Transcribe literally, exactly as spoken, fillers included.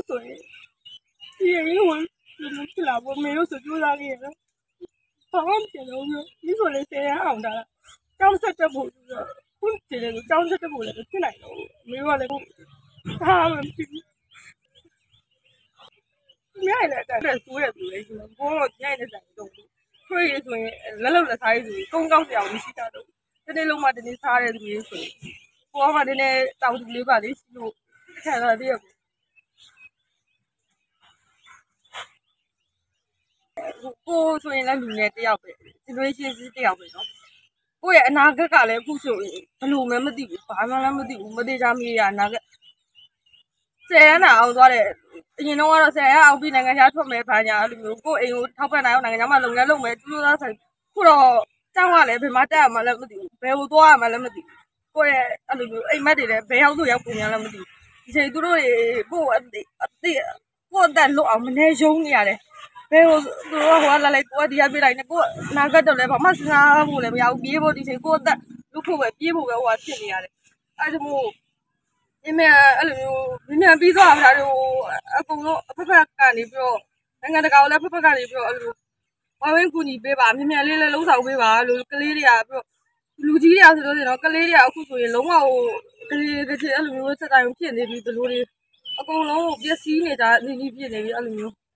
ဆိုရင်ဒီရင်ဝင်လူဖြစ်လာဖို့မေတို့ဆိုကြိုးစားခဲ့ရတော့ဘာမှမဖြစ်တော့ဘူးဒီဆိုလေဆယ်ရအောင်တာကျောင်းဆက်တက်ဖို့ဆိုတော့ခုတည်းကကျောင်းဆက်တက်ဖို့လည်းဖြစ်နိုင်တော့မေတို့ကလည်းဟာမဖြစ်ဘူးညရတဲ့တဲ့ဆိုးရသူလေကျွန်တော်ဘောညရတဲ့ဆိုင်တော့ခွေးရဆိုရင်လက်လုံးလက်စားရဆိုကုန်းကောက်စရာမရှိတာတော့တနေ့လုံးမှတနေ့စားတဲ့သူတွေဆိုရင်ကိုကမှတနေ့တောက်တူလေးပါလေရှိလို့ခံရတဲ့ကိုဆိုရင်လည်းလူငယ်တယောက်ပဲဒီလိုရှင်းစည်းတယောက်ပဲနော်ကိုရဲ့အနာဂတ်ကလည်းအခုဆိုရင်ဘယ်လိုမှမသိဘူးဘာမှလည်းမသိဘူးမသေးချာမေးရအနာဂတ်ဆယ်ရနာအောင်သွားတယ်အရင်တော့ကတော့ဆယ်ရအောင်ပြီးနိုင်ငံခြားထွက်မယ်ဘာညာအဲ့လိုမျိုးကိုအိမ်ကိုထောက်ပံ့နိုင်အောင်နိုင်ငံခြားမှာလုံလဲလုံမယ်ကျိုးသားဆိုင်ခုတော့ကျောင်းကလည်းဘယ်မှာတက်ရမှလည်းမသိဘူးဘယ်ကိုသွားရမှလည်းမသိဘူးကိုရဲ့အဲ့လိုမျိုးအိမ်မက်တွေလည်းဘယ်ရောက်လို့ရောက်ပုံများလည်းမသိဘူးဒီချိန်သူတို့တွေကိုအတိအတိကိုအတက်လွတ်အောင်မနေယုံနေရတယ်ဘယ်ကိုသူတို့ကဟိုကလာလိုက်ကိုကဒီကပြေးလိုက်နေကိုနာဂတ်တော့လည်းဘာမှစဉ်းစားဖို့လည်းမရဘူးပြေးဖို့ဒီချိန်ကိုအတက်လွတ်ဖို့ပဲပြေးဖို့ပဲဟိုကဖြစ်နေရတယ်အဲ့ဒါမို့အမေအဲ့လိုမျိုးမြန်ပြီးသွားတာတို့အကုန်လုံးအဖက်ဖက်ကနေပြီးတော့နိုင်ငံတကာကိုလည်းဖက်ဖက်ကနေပြီးတော့အဲ့လိုဝိုင်းဝန်းကူညီပေးပါမြန်မြန်လေးလေးလုံးဆောင်ပေးပါလို့ကလေးတွေကပြီးတော့လူကြီးတွေကဆိုလို့ရှိရင်တော့ကလေးတွေကအခုဆိုရင်လုံးဝဟိုကလေးကလေးအဲ့လိုမျိုးစက်တိုင်းဖြစ်နေပြီဘလို့တွေအကုန်လုံးပျက်စီးနေတာနေနေဖြစ်နေပြီအဲ့လိုမျိုး